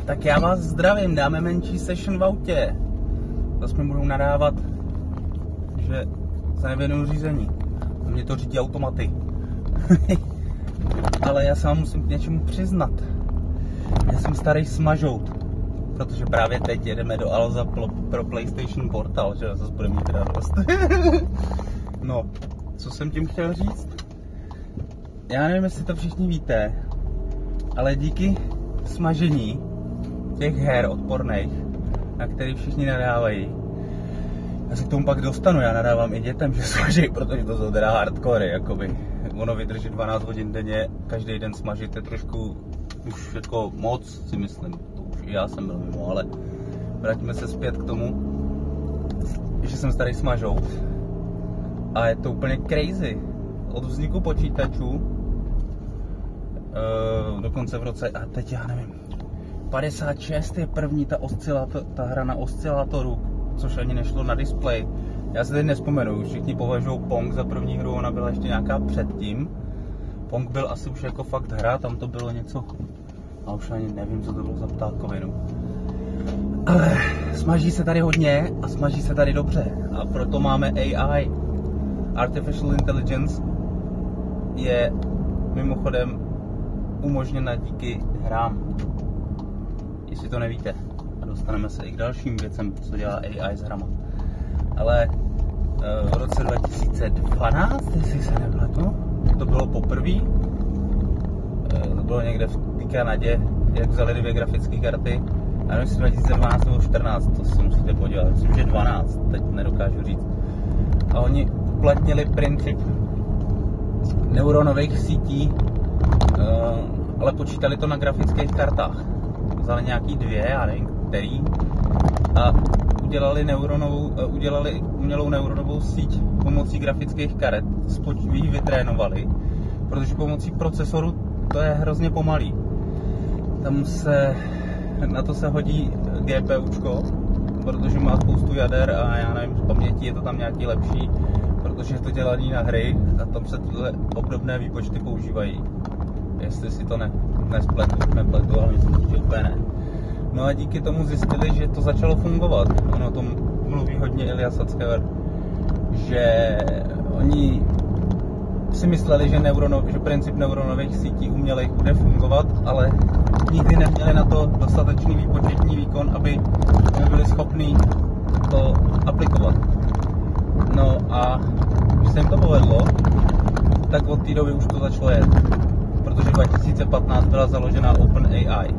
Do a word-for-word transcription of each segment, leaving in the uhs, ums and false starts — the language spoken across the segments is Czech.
Tak já vás zdravím, dáme menší session v autě. Zase mi budou nadávat, že se nevěnuju řízení. A mě to řídí automaty. Ale já se vám musím k něčemu přiznat. Já jsem starý smažout. Protože právě teď jedeme do Alza pro, pro PlayStation Portal, že zase bude mít radost. No, co jsem tím chtěl říct? Já nevím, jestli to všichni víte, ale díky smažení těch her odporných, na který všichni nadávají, já se k tomu pak dostanu, já nadávám i dětem, že smaží, protože to jsou teda hardcore, jakoby. Ono vydrží dvanáct hodin denně, každý den smažit je trošku už jako moc, si myslím, to už i já jsem byl mimo, ale vrátíme se zpět k tomu, že jsem starý smažout a je to úplně crazy. Od vzniku počítačů, uh, dokonce v roce, a teď já nevím, padesát šest je první ta, oscilator, ta hra na oscilátoru, což ani nešlo na displej. Já se teď nespomenu, všichni považují Pong za první hru, ona byla ještě nějaká předtím. Pong byl asi už jako fakt hra, tam to bylo něco, a už ani nevím, co to bylo za ptákovinu. Ale smaží se tady hodně a smaží se tady dobře a proto máme A I. Artificial Intelligence je mimochodem umožněna díky hrám. Jestli to nevíte. A dostaneme se i k dalším věcem, co dělá A I s hrama. Ale v roce dva tisíce dvanáct, jestli se nepletu, to bylo poprvé. To bylo někde v té Kanadě, jak vzali dvě grafické karty. A nevím, jestli dva tisíce dvanáct nebo čtrnáct, to se musíte podívat. Myslím, že dvanáct, teď nedokážu říct. A oni uplatnili princip neuronových sítí, ale počítali to na grafických kartách. Vzali nějaký dvě, já nevím který, a udělali, neuronovou, udělali umělou neuronovou síť pomocí grafických karet, ji vytrénovali, protože pomocí procesoru to je hrozně pomalý. Tam se, na to se hodí GPUčko, protože má spoustu jader a já nevím, z paměti je to tam nějaký lepší, protože je to dělaný na hry a tam se tyhle obdobné výpočty používají. Jestli si to ne, nespletu, nepletu, ale myslím, že úplně ne. No a díky tomu zjistili, že to začalo fungovat. Ono o tom mluví hodně Ilya Sutskever, že oni si mysleli, že, neurono, že princip neuronových sítí umělých bude fungovat, ale nikdy neměli na to dostatečný výpočetní výkon, aby byli schopni to aplikovat. No a když se jim to povedlo, tak od té doby už to začalo jet. Protože dva tisíce patnáct byla založena OpenAI.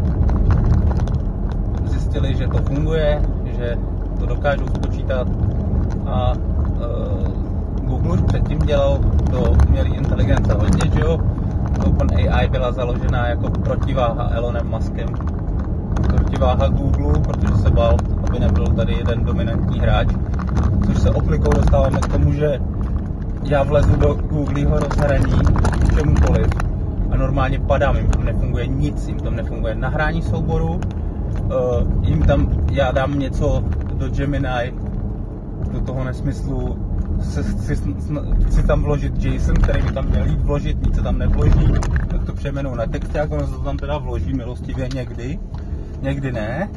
Zjistili, že to funguje, že to dokážou spočítat a uh, Google už předtím dělal do umělé inteligence hodně, že jo? OpenAI byla založena jako protiváha Elonem Muskem. Protiváha Google, protože se bál, aby nebyl tady jeden dominantní hráč. Což se oplikou dostáváme k tomu, že já vlezu do Googleho rozhraní čemukoliv a normálně padám, jim tam nefunguje nic, jim tam nefunguje nahrání souboru, uh, jim tam, já dám něco do Gemini, do toho nesmyslu, si, si, si tam vložit JSON, který by tam měl jít vložit, nic se tam nevloží, tak to přejmenou na texták, ono se to tam teda vloží milostivě někdy, někdy ne.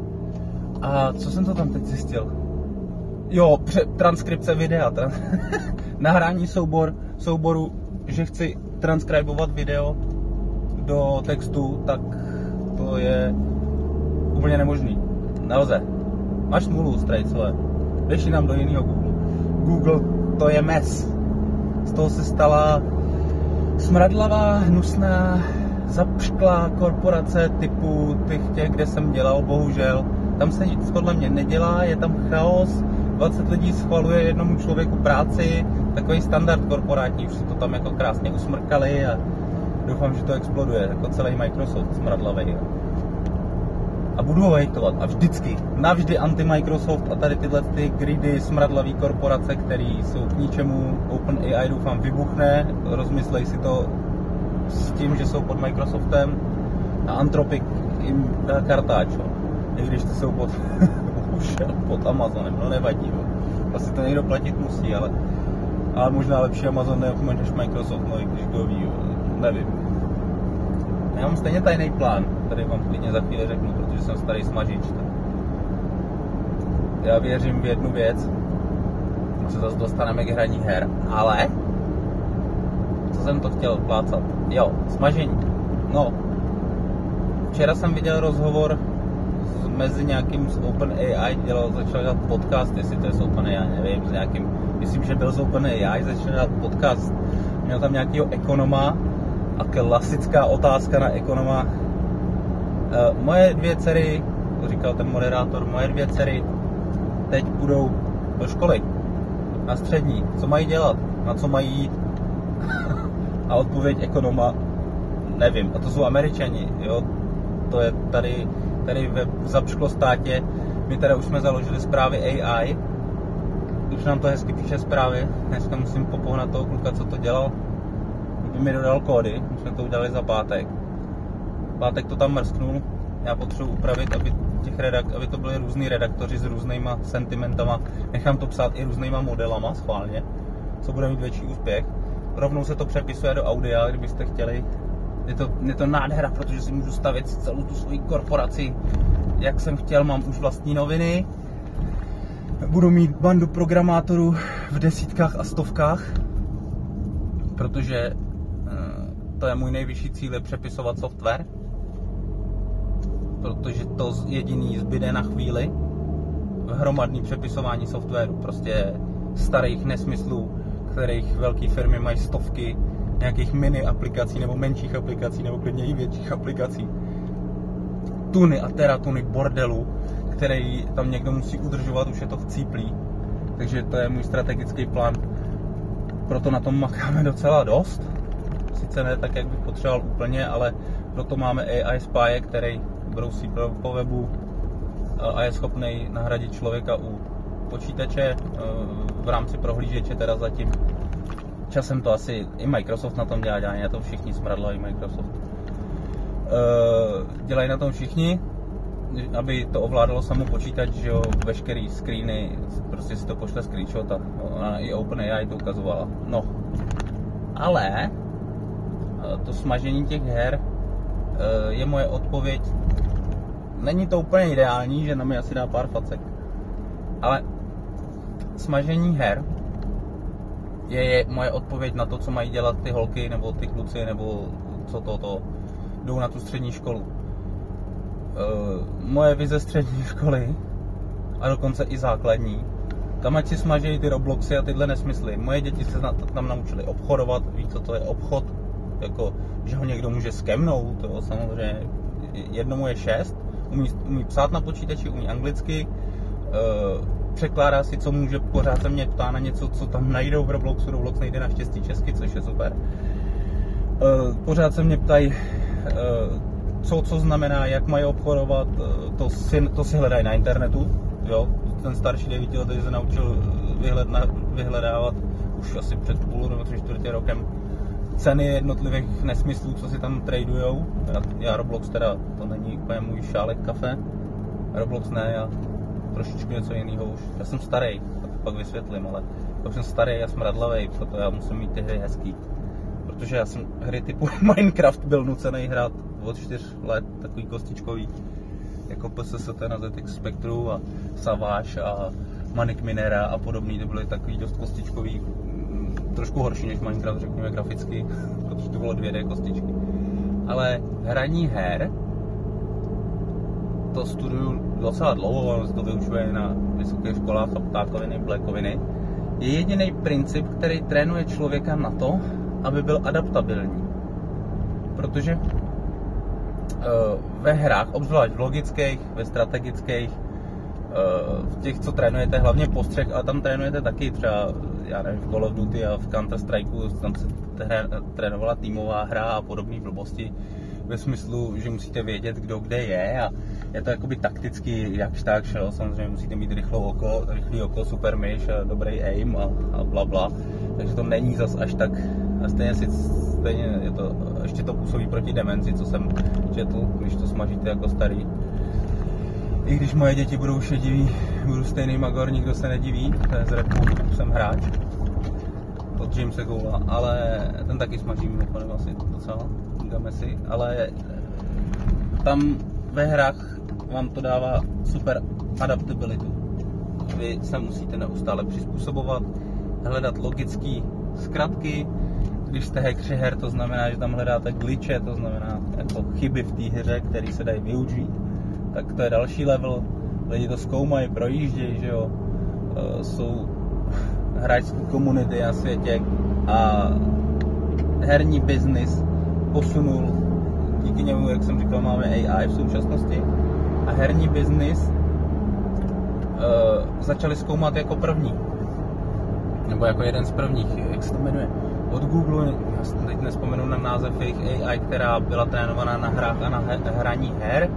A co jsem to tam teď zjistil? Jo, pře- transkripce videa, trans- nahrání soubor, souboru, že chci transkribovat video do textu, tak to je úplně nemožný. Nelze. Máš smůlu, strejcové. Jdeš jinam do jiného Google. Google, to je mes. Z toho se stala smradlavá, hnusná, zapšklá korporace typu těch, těch, kde jsem dělal, bohužel. Tam se nic podle mě nedělá, je tam chaos, dvacet lidí schvaluje jednomu člověku práci, takový standard korporátní, už si to tam jako krásně usmrkali a doufám, že to exploduje, jako celý Microsoft smradlavej. A budu ho hejtovat a vždycky, navždy anti-Microsoft a tady tyhle ty greedy, smradlavý korporace, které jsou k ničemu, OpenAI doufám vybuchne, rozmyslej si to s tím, že jsou pod Microsoftem a Anthropic jim dá kartáč, i když ty jsou pod, pod Amazonem, no nevadí, jo. Asi to někdo platit musí, ale, ale možná lepší Amazon než Microsoft, no i když kdo ví, jo. Nevím. Já mám stejně tajný plán, který vám klidně za chvíli řeknu, protože jsem starý smažič. Já věřím v jednu věc, se zase dostaneme k hraní her, ale co jsem to chtěl plácat? Jo, smažení. No, včera jsem viděl rozhovor s, mezi nějakým z OpenAI, dělal, začal dělat podcast, jestli to je z OpenAI, nevím, s nějakým, myslím, že byl z OpenAI, začal dělat podcast, měl tam nějakýho ekonoma a klasická otázka na ekonoma. E, moje dvě dcery, to říkal ten moderátor, moje dvě dcery teď půjdou do školy, na střední, co mají dělat, na co mají jít. A odpověď ekonoma, nevím, a to jsou Američani, jo, to je tady, tady ve zapšklostátě, my teda už jsme založili zprávy A I, už nám to hezky píše zprávy, dneska musím popohnat toho kluka, co to dělal, by mi dodal kódy, my jsme to udělali za pátek, pátek to tam mrsknul, já potřebuji upravit, aby, těch redak, aby to byly různý redaktoři s různýma sentimentama, nechám to psát i různýma modelama schválně, co bude mít větší úspěch. Rovnou se to přepisuje do audia, kdybyste chtěli. Je to, je to nádhera, protože si můžu stavit celou tu svoji korporaci, jak jsem chtěl, mám už vlastní noviny. Budu mít bandu programátorů v desítkách a stovkách, protože to je můj nejvyšší cíl, je přepisovat software. Protože to jediný zbyde na chvíli v hromadný přepisování softwaru, prostě starých nesmyslů, kterých velké firmy mají stovky nějakých mini aplikací nebo menších aplikací nebo klidně i větších aplikací. Tuny a teratuny bordelu, který tam někdo musí udržovat, už je to chcíplý. Takže to je můj strategický plán. Proto na tom makáme docela dost. Sice ne tak, jak bych potřeboval úplně, ale proto máme A I spáje, který brousí po webu a je schopný nahradit člověka u počítače v rámci prohlížeče, teda zatím. Časem to asi i Microsoft na tom dělá, dělají na tom všichni, smradla i Microsoft. Dělají na tom všichni, aby to ovládalo samo počítač, že jo, veškerý screeny, prostě si to pošle screenshot a i OpenAI to ukazovala. No, ale to smažení těch her je moje odpověď. Není to úplně ideální, že na mě asi dá pár facek, ale smažení her je, je moje odpověď na to, co mají dělat ty holky nebo ty kluci, nebo co to, to jdou na tu střední školu. E, moje vize střední školy a dokonce i základní, tam ať si smažejí ty Robloxy a tyhle nesmysly. Moje děti se tam naučily obchodovat, ví, co to je obchod, jako, že ho někdo může skemnout, to samozřejmě jednomu je šest, umí, umí psát na počítači, umí anglicky, e, překládá si, co může, pořád se mě ptá na něco, co tam najdou v Robloxu, Roblox nejde naštěstí česky, což je super. E, pořád se mě ptají, e, co, co znamená, jak mají obchodovat, e, to, si, to si hledají na internetu, jo, ten starší devítiletý se naučil vyhledna, vyhledávat už asi před půl nebo tři čtvrtě rokem ceny jednotlivých nesmyslů, co si tam tradujou. Já, já Roblox teda, to není úplně můj šálek kafe, Roblox ne, já trošičku něco jiného už. Já jsem starý, tak pak vysvětlím, ale já jsem starý a smradlavej, proto já musím mít ty hry hezký. Protože já jsem hry typu Minecraft byl nucený hrát od čtyř let, takový kostičkový, jako P S S T na Z X Spectru a Savage a Manic Minera a podobný, to byly takový dost kostičkový, trošku horší než Minecraft, řekněme graficky, protože to bylo dvě dé kostičky. Ale hraní her, to studuju docela dlouho, ono se to vyučuje na vysokých školách a ptákoviny, blékoviny, je jediný princip, který trénuje člověka na to, aby byl adaptabilní. Protože uh, ve hrách, obzvlášť v logických, ve strategických, uh, v těch, co trénujete, hlavně postřeh, ale tam trénujete taky třeba, já nevím, v Call of Duty a v Counter Strikeu, tam se trénovala týmová hra a podobné blbosti, ve smyslu, že musíte vědět, kdo kde je a je to jakoby takticky jakž tak, že samozřejmě musíte mít rychlou oko, rychlý oko, super myš a dobrý aim a, a bla bla, takže to není zas až tak, a stejně si, stejně je to, ještě to působí proti demenci, co jsem četl, když to smažíte jako starý. I když moje děti budou šediví, budu stejný magor, nikdo se nediví, to je z rapu, jsem hráč od Jamesa Goula, ale ten taky smaží mimochodem asi docela říkáme si, ale tam ve hrách vám to dává super adaptabilitu. Vy se musíte neustále přizpůsobovat, hledat logické zkratky. Když jste hackři her, to znamená, že tam hledáte glitche, to znamená jako chyby v té hře, které se dají využít. Tak to je další level. Lidi to zkoumají, projíždějí, že jo. E, jsou hráčské komunity na světě a herní biznis posunul, díky němu, jak jsem říkal, máme A I v současnosti a herní biznis Uh, začali zkoumat jako první, nebo jako jeden z prvních, jak se to jmenuje, od Google, já teď nespomenu na název jejich A I, která byla trénovaná na hrách a na he- hraní her.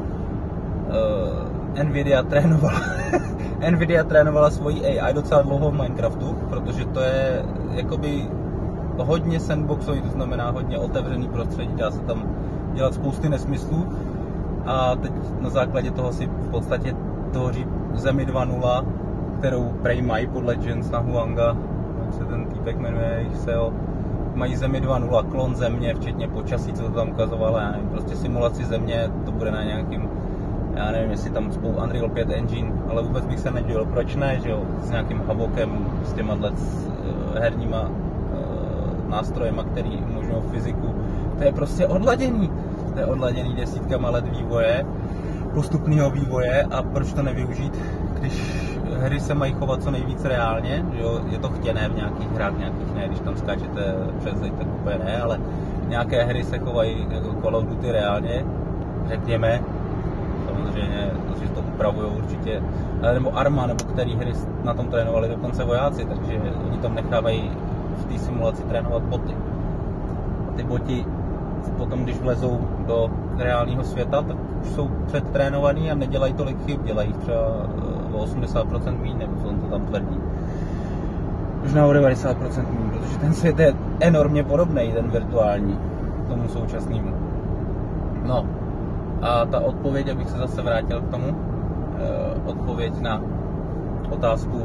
Uh, Nvidia trénovala Nvidia trénovala svoji A I docela dlouho v Minecraftu, protože to je jakoby hodně sandboxový, to znamená hodně otevřený prostředí, dá se tam dělat spousty nesmyslů a teď na základě toho si v podstatě tvoří Zemi dva nula, kterou prej mají podle Jensa Huanga, jak se ten týpek jmenuje, jejich S E O, mají Zemi dva nula, klon Země, včetně počasí, co to tam ukazovalo, já nevím, prostě simulaci Země, to bude na nějakým, já nevím, jestli tam spolu Unreal pět engine, ale vůbec bych se nedivil, proč ne, že jo, s nějakým havokem, s těma uh, herníma uh, nástrojema, který umožňují fyziku, to je prostě odladěný, to je odladěný desítkama let vývoje, postupného vývoje a proč to nevyužít, když hry se mají chovat co nejvíc reálně, že jo, je to chtěné v nějakých hrách, nějakých ne, když tam skáčete přes zeď, tak úplně ne, ale nějaké hry se chovají jako Call of Duty reálně, řekněme, samozřejmě, že to upravují určitě, nebo Arma, nebo který hry na tom trénovali dokonce vojáci, takže oni tam nechávají v té simulaci trénovat boty. A ty boti potom, když vlezou do reálného světa, tak už jsou předtrénovaný a nedělají tolik chyb, dělají třeba o osmdesát procent míň, nebo co on to tam tvrdí. Možná o devadesát procent míň, protože ten svět je enormně podobný, ten virtuální, tomu současnému. No, a ta odpověď, abych se zase vrátil k tomu, odpověď na otázku,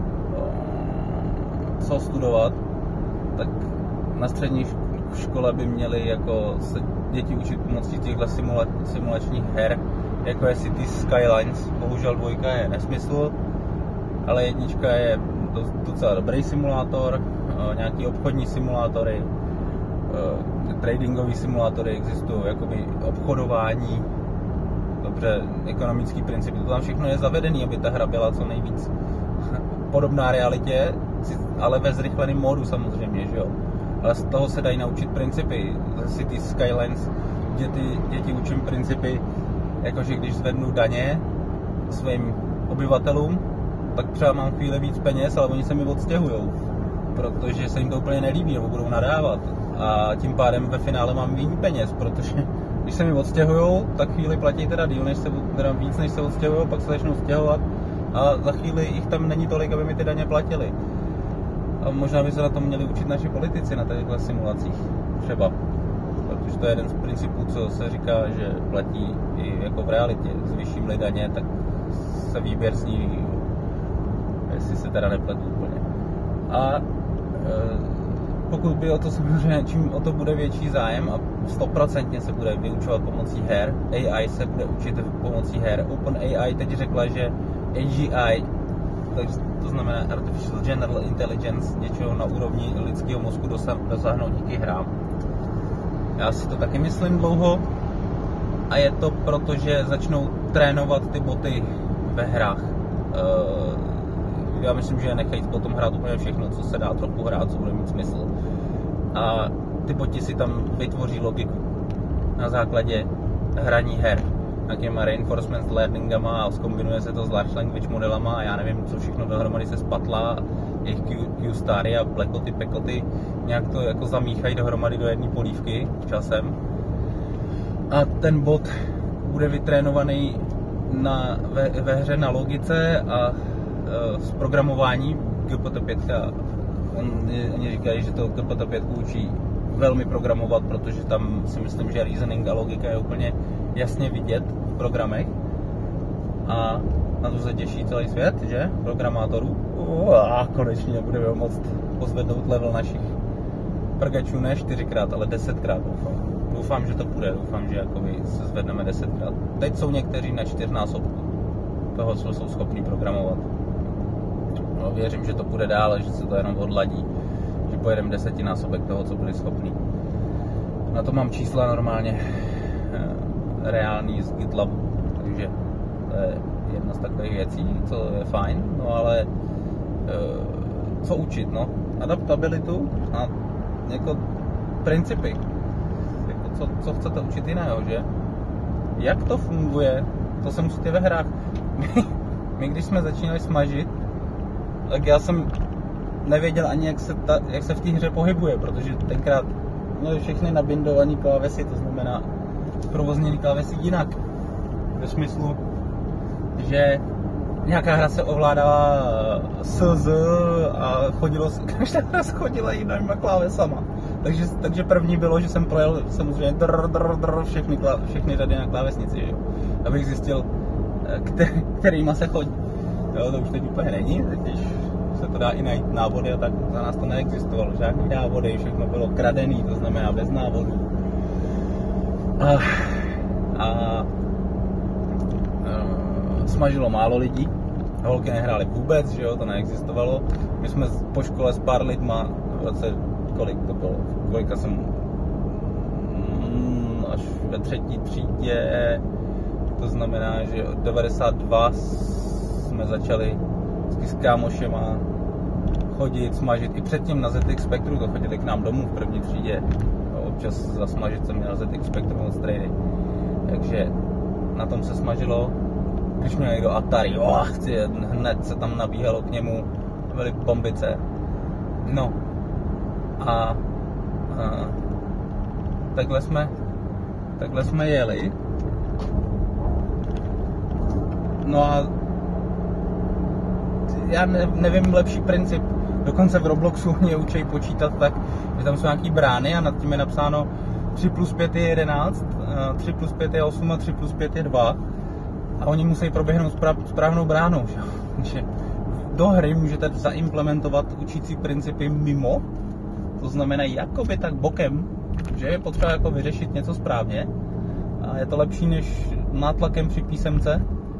co studovat, tak na střední škole by měli jako se děti učit pomocí těchto simula- simulačních her, jako je City Skylines. Bohužel dvojka je nesmysl, ale jednička je docela dobrý simulátor, nějaký obchodní simulátory, tradingový simulátory existují, jakoby obchodování, dobře, ekonomický princip, to tam všechno je zavedený, aby ta hra byla co nejvíc podobná realitě, ale ve zrychleném módu samozřejmě, že jo. Ale z toho se dají naučit principy. Ze City Skylines děti, děti učím principy, jakože když zvednu daně svým obyvatelům, tak třeba mám chvíli víc peněz, ale oni se mi odstěhujou, protože se jim to úplně nelíbí, nebo budou nadávat. A tím pádem ve finále mám méně peněz, protože když se mi odstěhujou, tak chvíli platí teda díl, než se, teda víc než se odstěhujou, pak se začnou stěhovat a za chvíli jich tam není tolik, aby mi ty daně platili. A možná by se na tom měli učit naši politici na těchto simulacích, třeba. Protože to je jeden z principů, co se říká, že platí i jako v realitě. Zvýším-li daně, tak se výběr sníží, jestli se teda nepletu úplně. A e, pokud by o to samozřejmě, čím o to bude větší zájem a stoprocentně se bude vyučovat pomocí her, A I se bude učit pomocí her. OpenAI teď řekla, že A G I, to znamená Artificial General Intelligence, něčeho na úrovni lidského mozku dosáhnout díky hrám. Já si to taky myslím dlouho a je to proto, že začnou trénovat ty boty ve hrách. Já myslím, že nechají potom hrát úplně všechno, co se dá trochu hrát, co bude mít smysl. A ty boti si tam vytvoří logiku na základě hraní her, nějakýma reinforcement learningama a zkombinuje se to s large language modelama a já nevím, co všechno dohromady se spatlá, jejich Q-stary a blekoty, pekoty, nějak to jako zamíchají dohromady do jedné polívky časem. A ten bot bude vytrénovaný na, ve, ve hře na logice a e, z programování. G P T pět, on, oni říkají, že to G P T pět učí velmi programovat, protože tam si myslím, že reasoning a logika je úplně jasně vidět v programech. A na to se těší celý svět, že? Programátorů. A konečně budeme moct pozvednout level našich prgačů ne čtyřikrát, ale desetkrát. doufám, že to půjde, doufám, že jakoby se zvedneme desetkrát. Teď jsou někteří na čtyřnásobku toho, co jsou schopni programovat. No, věřím, že to půjde dál, že se to jenom odladí, že pojedeme desetinásobek toho, co byli schopni. Na to mám čísla normálně reální z GitLabu, takže to je jedna z takových věcí, co je fajn, no ale co učit, no, adaptabilitu a jako principy, jako co, co chcete učit jiného, že? Jak to funguje, to se musíte ve hrách. My, my když jsme začínali smažit, tak já jsem nevěděl ani, jak se, ta, jak se v té hře pohybuje, protože tenkrát měli všechny nabindované klávesy, to znamená zprovozněný klávesy jinak. Ve smyslu, že nějaká hra se ovládala S Z a chodilo, každá hra chodila jinýma klávesama. Takže, takže první bylo, že jsem projel samozřejmě drr, drr, drr, všechny, klá, všechny řady na klávesnici, že? Abych zjistil, který, kterýma se chodí. Jo, to už teď úplně není, když se to dá i najít návody a tak za nás to neexistovalo. Žádný návody, všechno bylo kradený, to znamená bez návodů. A, a, a smažilo málo lidí, holky nehrály vůbec, že jo, to neexistovalo. My jsme po škole s pár lidma, v roce, kolik to bylo, kolika jsem, mm, až ve třetí třídě, to znamená, že od devadesát dva jsme začali s kámošema chodit, smažit. I předtím na Z X Spectru to chodili k nám domů v první třídě. Občas zasmažit jsem měl Z X Spectrum od Strady. Takže na tom se smažilo. Když měl někdo Atari, oh, chci, hned se tam nabíhalo k němu, byly bombice. No. A, a takhle jsme, takhle jsme jeli. No a já ne, nevím lepší princip. Dokonce v Robloxu mě učí počítat tak, že tam jsou nějaký brány a nad tím je napsáno tři plus pět je jedenáct, tři plus pět je osm a tři plus pět je dva. A oni musí proběhnout správ, správnou bránou. Že do hry můžete zaimplementovat učící principy mimo, to znamená jakoby tak bokem, že je potřeba jako vyřešit něco správně. A je to lepší než nátlakem při písemce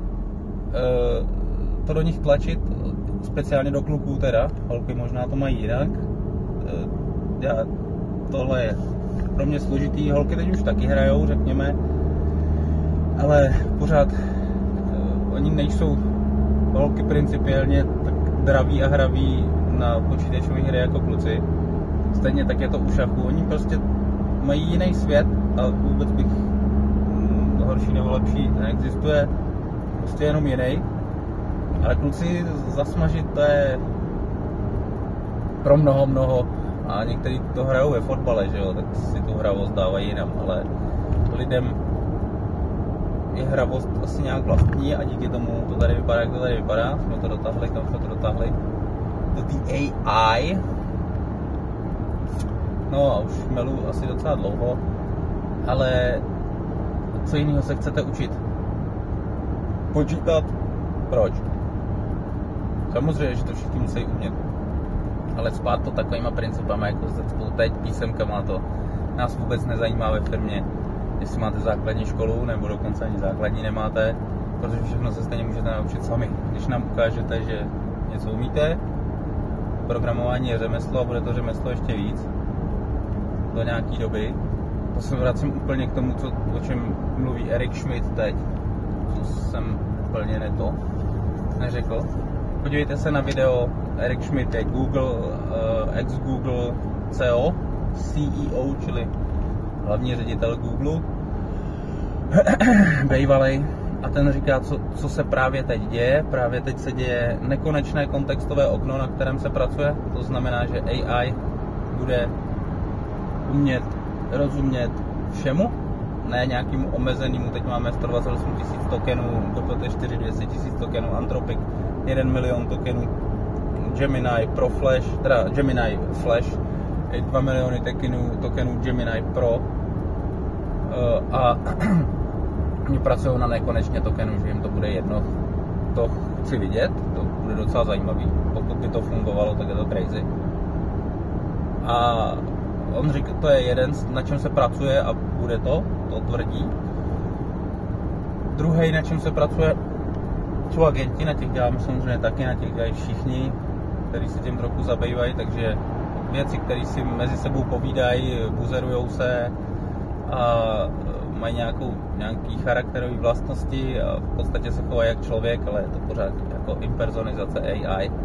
to do nich tlačit, speciálně do kluků teda, holky možná to mají jinak. Já, tohle je pro mě složitý, holky teď už taky hrajou, řekněme, ale pořád oni nejsou holky principiálně tak draví a hraví na počítačové hry jako kluci. Stejně tak je to u šachu, oni prostě mají jiný svět a vůbec bych horší nebo lepší neexistuje, prostě jenom jiný. Ale kluci zasmažit to je pro mnoho mnoho a někteří to hrajou ve fotbale, že jo, tak si tu hravost dávají jinam, ale lidem je hravost asi nějak vlastní a díky tomu to tady vypadá, jak to tady vypadá. Jsme to dotáhli, kam jsme to dotáhli? Do té A I. No a už melu asi docela dlouho, ale co jiného se chcete učit? Počítat? Proč? Samozřejmě, že to všichni musí umět, ale spát to takovýma principama, jako teď písemkama, to nás vůbec nezajímá ve firmě, jestli máte základní školu, nebo dokonce ani základní nemáte, protože všechno se stejně můžete naučit sami. Když nám ukážete, že něco umíte, programování je řemeslo a bude to řemeslo ještě víc do nějaký doby. To se vracím úplně k tomu, co, o čem mluví Eric Schmidt teď, co jsem úplně neto neřekl. Podívejte se na video, Eric Schmidt je Google, uh, ex-Google C E O, C E O, čili hlavní ředitel Google, bejvalej, a ten říká, co, co se právě teď děje. Právě teď se děje nekonečné kontextové okno, na kterém se pracuje. To znamená, že A I bude umět rozumět všemu, ne nějakému omezenému. Teď máme sto dvacet osm tisíc tokenů, G P T čtyři dvě stě tisíc tokenů, Anthropic jeden milion tokenů, Gemini Pro Flash, teda Gemini Flash, dva miliony tokenů, tokenů Gemini Pro a oni pracují na nekonečně tokenů, že jim to bude jedno. To chci vidět, to bude docela zajímavý. Pokud by to fungovalo, tak je to crazy. A on říká, to je jeden, na čem se pracuje a bude to, to tvrdí. Druhý, na čem se pracuje, jsou agenti, na těch děláme samozřejmě taky, na těch dělají všichni, kteří se tím trochu zabývají, takže věci, které si mezi sebou povídají, buzerujou se a mají nějakou, nějaký charakterové vlastnosti a v podstatě se chovají jak člověk, ale je to pořád jako impersonizace A I.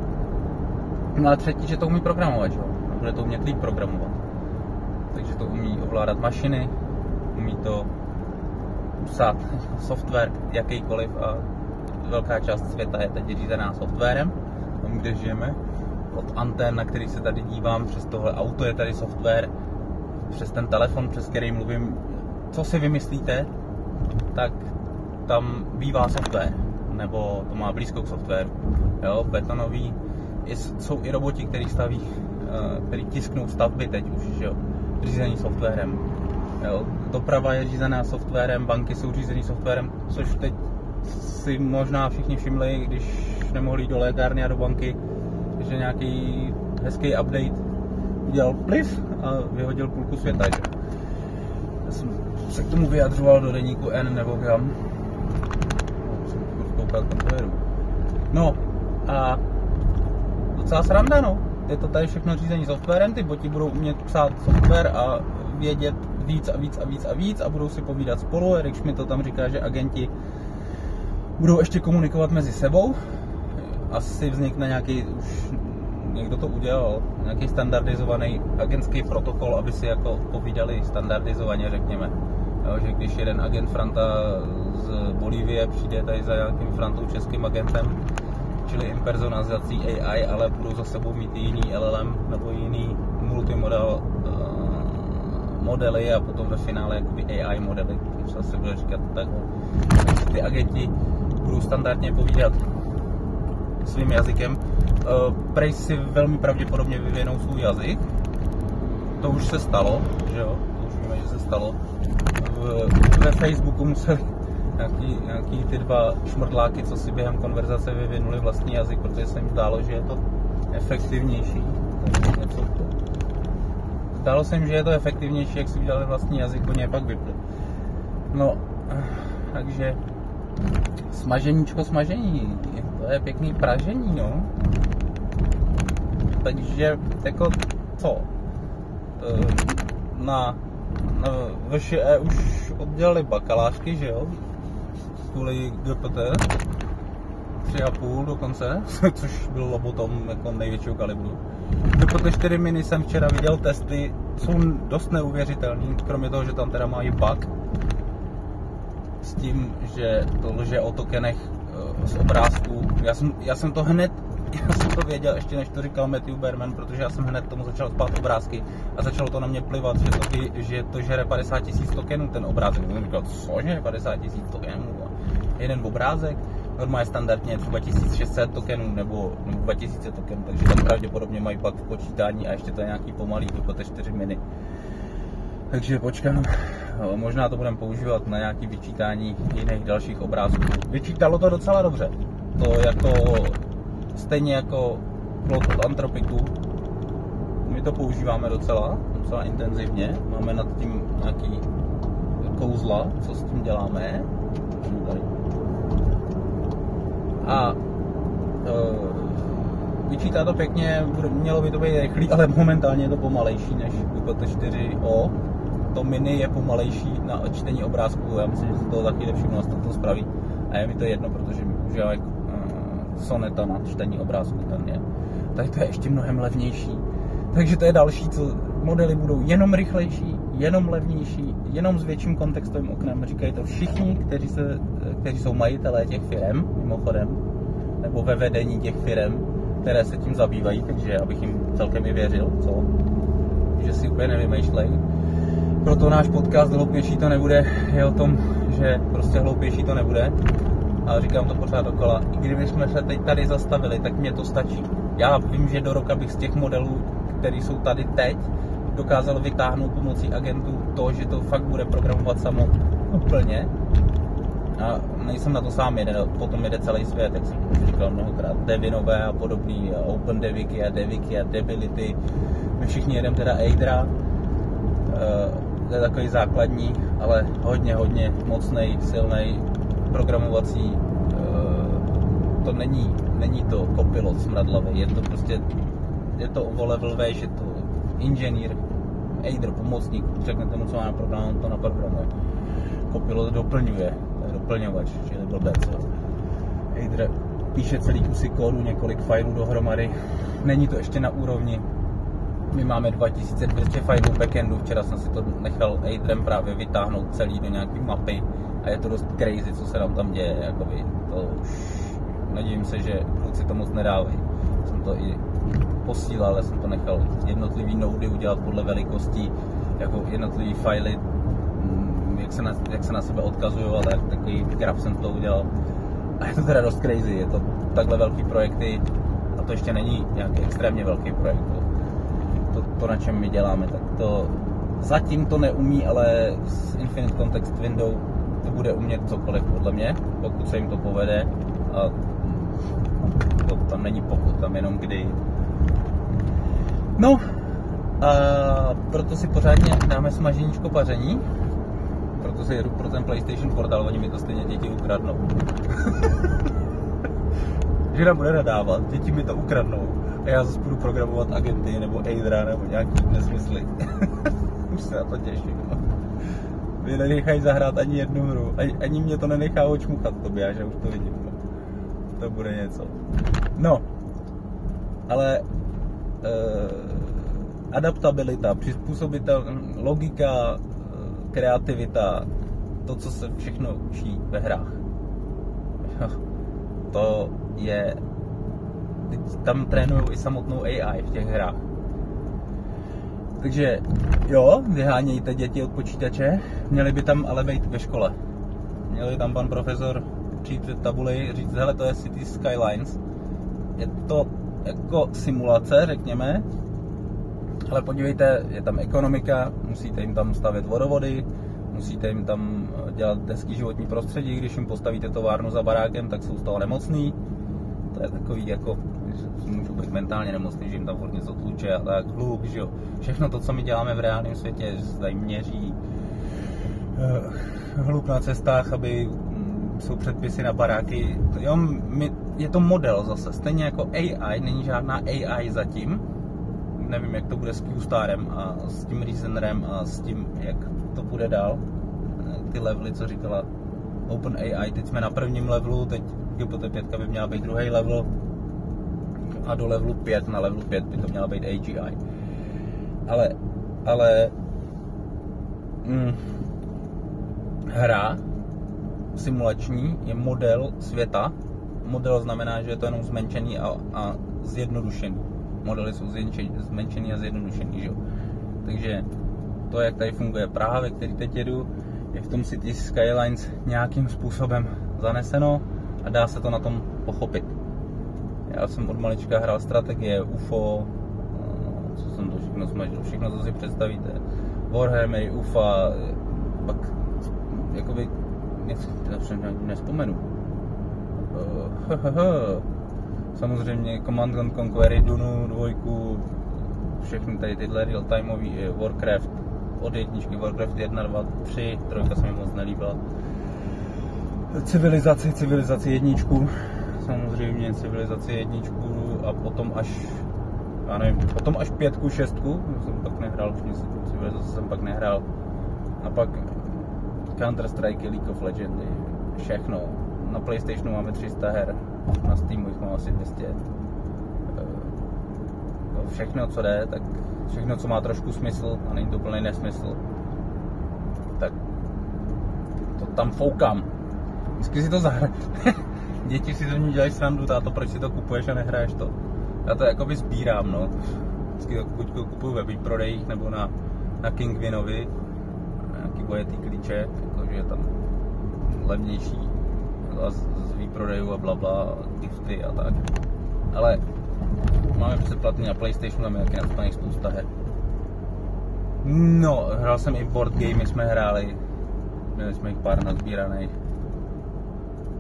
No a třetí, že to umí programovat, jo? A bude to umět líp programovat. Takže to umí ovládat mašiny, umí to psát software jakýkoliv a velká část světa je teď řízená softwarem, tam kde žijeme. Od antén, na který se tady dívám, přes tohle auto je tady software, přes ten telefon, přes který mluvím, co si vymyslíte, tak tam bývá software, nebo to má blízko k softwaru. Jo, betonový, jsou i roboti, který staví, který tisknou stavby teď už, jo, řízení softwarem. Jo, doprava je řízená softwarem, banky jsou řízený softwarem, což teď si možná všichni všimli, když nemohli jít do lékárny a do banky, že nějaký hezký update udělal pliv a vyhodil půlku světa. Že? Já jsem se k tomu vyjadřoval do deníku N nebo kam. Jsem koukal, tam to jedu. No a docela sranda, no. Je to tady všechno řízení softwarem, ty boti budou umět psát software a vědět víc a víc a víc a víc a budou si povídat spolu. Když mi to tam říká, že agenti budou ještě komunikovat mezi sebou. Asi vznikne nějaký, už někdo to udělal, nějaký standardizovaný agentský protokol, aby si jako povídali standardizovaně, řekněme. Jo, že když jeden agent Franta z Bolívie přijde tady za nějakým Frantou českým agentem, čili impersonalizací A I, ale budou za sebou mít jiný L L M nebo jiný multimodal uh, modely a potom ve finále jakoby A I modely, když se bude říkat takhle. Ty agenti budou standardně povídat svým jazykem. Prej si velmi pravděpodobně vyvinou svůj jazyk. To už se stalo, že jo? To už víme, že se stalo. Ve Facebooku museli nějaký, nějaký ty dva šmrdláky, co si během konverzace vyvinuli vlastní jazyk, protože se jim zdálo, že je to efektivnější. Něco to. Zdálo se jim, že je to efektivnější, jak si udělali vlastní jazyk, oni je pak vypli. No, takže smaženíčko smažení, to je pěkný pražení, no. Takže, jako, co? Na, na V Š E už oddělali bakalářky, že jo? Kvůli G P T. tři a půl dokonce, což byl lobotom jako největšího kalibru. G P T čtyři mini jsem včera viděl testy, jsou dost neuvěřitelný, kromě toho, že tam teda mají bug s tím, že to lže o tokenech z obrázků. Já jsem, já jsem to hned, já jsem to věděl ještě než to říkal Matthew Berman, protože já jsem hned tomu začal spát obrázky a začalo to na mě plivat, že to, že to žere padesát tisíc tokenů ten obrázek. Jsem říkal, cože, padesát tisíc tokenů? Jeden obrázek? Normálně standardně třeba tisíc šest set tokenů nebo, nebo dva tisíce tokenů, takže tam pravděpodobně mají bug v počítání a ještě to je nějaký pomalý G P T čtyři mini. Takže počkám, možná to budeme používat na nějaké vyčítání jiných dalších obrázků. Vyčítalo to docela dobře. To jako, stejně jako plot od Anthropicu, my to používáme docela, docela intenzivně. Máme nad tím nějaký kouzla, co s tím děláme. Tady. A e, vyčítá to pěkně, mělo by to být rychlý, ale momentálně je to pomalejší než G P T čtyři O. To mini je pomalejší na čtení obrázků, já myslím, že se toho taky všimnu, a to spraví. A je mi to jedno, protože mi používá uh, Soneta na čtení obrázků, tam je. Tady to je ještě mnohem levnější. Takže to je další, co modely budou jenom rychlejší, jenom levnější, jenom s větším kontextovým oknem. Říkají to všichni, kteří, se, kteří jsou majitelé těch firem, mimochodem, nebo ve vedení těch firem, které se tím zabývají, takže já bych jim celkem i věřil, co? Že si úplně nevymýšlej. Proto náš podcast Hloupější to nebude, je o tom, že prostě hloupější to nebude. A říkám to pořád dokola. I kdybychom se teď tady zastavili, tak mě to stačí. Já vím, že do roka bych z těch modelů, které jsou tady teď, dokázal vytáhnout pomocí agentů to, že to fakt bude programovat samo úplně. A nejsem na to sám jeden, potom jede celý svět, jak jsem už říkal mnohokrát, Devinové a podobný, Open Deviky a Deviky a Debility. My všichni jedeme teda Eidra, to je takový základní, ale hodně, hodně mocnej, silnej, programovací, to není, není to kopilot smradlavý, je to prostě, je to o level vejš, je to inženýr, Eider, pomocník, řekne tomu, co má na programu, on to naprogramuje. Kopilot doplňuje, to je doplňovač, čili blbec. Eider píše celý kusy kódu, několik filů dohromady, není to ještě na úrovni. My máme dva tisíce dvě stě filů backendu, včera jsem si to nechal Eiderem právě vytáhnout celý do nějaký mapy a je to dost crazy, co se nám tam děje, jakoby to už nadívím se, že kluci to moc nedávají. Jsem to i posílal, ale jsem to nechal jednotlivý nody udělat podle velikostí, jako jednotlivý filey, jak se na, jak se na sebe odkazují, ale tak, takový graf jsem to udělal. A je to teda dost crazy, je to takhle velký projekty a to ještě není nějaký extrémně velký projekt. To, to na čem my děláme, tak to zatím to neumí, ale s Infinite Context Window to bude umět cokoliv podle mě, pokud se jim to povede. A to tam není pokud, tam jenom kdy. No, a proto si pořádně dáme smaženíčko paření, proto si jedu pro ten PlayStation portál, oni mi to stejně děti ukradnou. Žena bude nadávat, děti mi to ukradnou a já zase budu programovat agenty nebo Eidera nebo nějaký nesmysly. Už se na to těším. Mě nenechají zahrát ani jednu hru, ani, ani mě to nenechá očmuchat tobě, že už to vidím. To bude něco. No, ale e, adaptabilita, přizpůsobitel, logika, kreativita, to, co se všechno učí ve hrách. To je, teď tam trénují i samotnou A I v těch hrách. Takže jo, vyhánějte děti od počítače, měli by tam ale být ve škole. Měli tam pan profesor přijít před tabuli, říct, hele, to je City Skylines. Je to jako simulace, řekněme, ale podívejte, je tam ekonomika, musíte jim tam stavět vodovody, musíte jim tam dělat hezký životní prostředí, když jim postavíte továrnu za barákem, tak jsou z toho nemocný. To je takový jako, můžu být mentálně nemocný, že jim tam furt něco tluče a tak, hluk, že jo. Všechno to, co my děláme v reálném světě, že se tady měří hluk na cestách, aby jsou předpisy na baráky. Jo, my, je to model zase, stejně jako A I, není žádná A I zatím. Nevím, jak to bude s Q-Starem a s tím Reasonerem a s tím, jak to bude dál. Ty levely, co říkala OpenAI, teď jsme na prvním levelu, teď G P T pět by měla být druhý level a do levelu pět, na levelu pět by to měla být A G I. Ale, ale mm, hra simulační je model světa. Model znamená, že je to jenom zmenšený a, a zjednodušený. Modely jsou zmenšený a zjednodušený, že jo. Takže to, jak tady funguje Praha, ve který teď jedu, je v tom City Skylines nějakým způsobem zaneseno a dá se to na tom pochopit. Já jsem od malička hrál strategie, U F O, co jsem to všechno smažil, všechno, co si představíte, Warhammer, U F O, pak jakoby, něco nespomenu. Samozřejmě Command and Conquer, Dunu, dvojku, všechny tady tyhle real-timeový Warcraft, od jedničky Warcraft jedna, dva, tři, trojka se mi moc nelíbila. Civilizaci, civilizaci jedničku, samozřejmě civilizaci jedničku a potom až, já nevím, potom až pětku, šestku, jsem pak nehrál, civilizaci jsem pak nehrál. A pak Counter-Strike, League of Legends, všechno. Na PlayStationu máme tři sta her, na Steamu jich mám asi dvě stě. Všechno, co jde, tak všechno, co má trošku smysl a není to úplný nesmysl, tak to tam foukám. Vždycky si to zahraju. Děti si to mě dělají srandu, táto, proč si to kupuješ a nehraješ to? Já to jakoby sbírám, no. Vždycky to buď kupuju ve výprodejích nebo na, na Kingwinovi, nějaký bojetý klíče, jakože je tam levnější z, z výprodejů a blabla, gifty a tak. Ale máme předplatný na PlayStationu, máme taky nastavených spousta her. No, hrál jsem i board gamey, jsme hráli, měli jsme jich pár nazbíraných.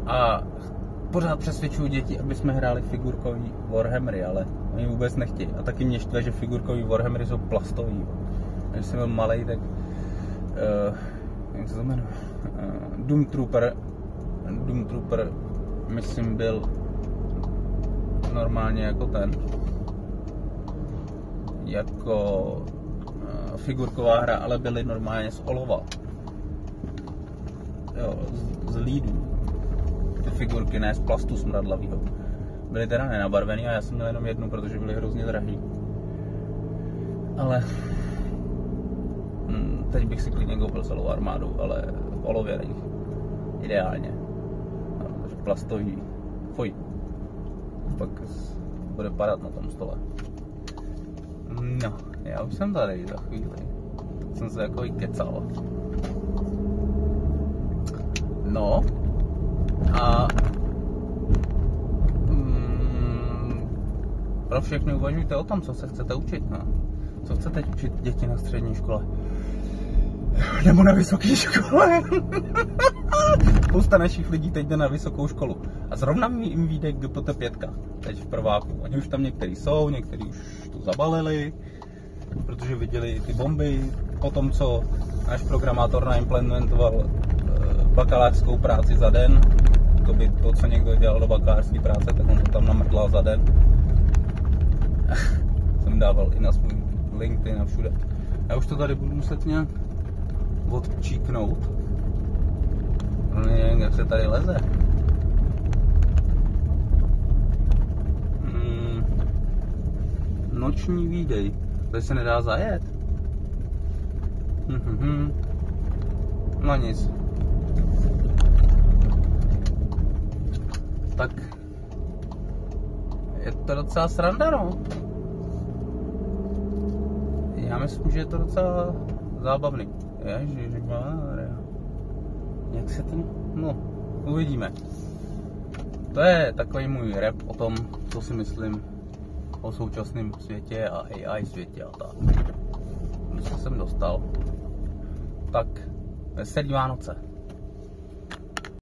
A pořád přesvědčuju děti, aby jsme hráli figurkový Warhammery, ale oni vůbec nechtějí. A taky mě štve, že figurkový Warhammery jsou plastový. Když jsem byl malej, tak uh, jak se to jmenuje? Uh, Doom Trooper Doom Trooper myslím byl normálně jako ten jako uh, figurková hra, ale byly normálně z olova. Jo, z, z lídů. Ty figurky, ne z plastu smradlavýho. Byly teda nenabarvený a já jsem měl jenom jednu, protože byly hrozně drahý. Ale hm, teď bych si klidně koupil celou armádu, ale olověných. Ideálně. No, takže plastový. Fuj. Pak bude padat na tom stole. No, já už jsem tady za chvíli. Tak jsem se jako kecal. No. A mm, pro všechny uvažujte o tom, co se chcete učit. No. Co chcete učit děti na střední škole? Nebo na vysoké škole? Spousta našich lidí teď jde na vysokou školu. A zrovna jim vyjde G P T pět, teď v prváku. Oni už tam některý jsou, některý už to zabalili, protože viděli ty bomby. Po tom, co náš programátor naimplementoval bakalářskou práci za den, to by to, co někdo dělal do bakalářské práce, tak on to tam namrdlal za den. Jsem dával i na svůj LinkedIn a všude. Já už to tady budu muset nějak odčíknout. Nevím, jak se tady leze. Hmm. Noční výdej. Tady se nedá zajet. Hmm. No nic. Tak je to docela sranda, no. Já myslím, že je to docela zábavný. Ježišmarja. Jak se ten... No, uvidíme. To je takový můj rap o tom, co si myslím o současném světě a A I světě a tak. Co jsem dostal. Tak, veselý Vánoce.